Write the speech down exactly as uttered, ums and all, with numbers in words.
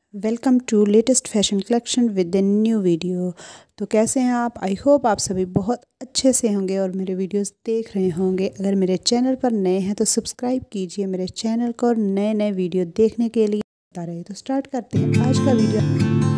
Welcome to latest fashion collection with the new video. तो कैसे हैं आप? आई होप आप सभी बहुत अच्छे से होंगे और मेरे वीडियोस देख रहे होंगे। अगर मेरे चैनल पर नए हैं तो सब्सक्राइब कीजिए मेरे चैनल को और नए नए वीडियो देखने के लिए बता रहे। तो स्टार्ट करते हैं आज का वीडियो।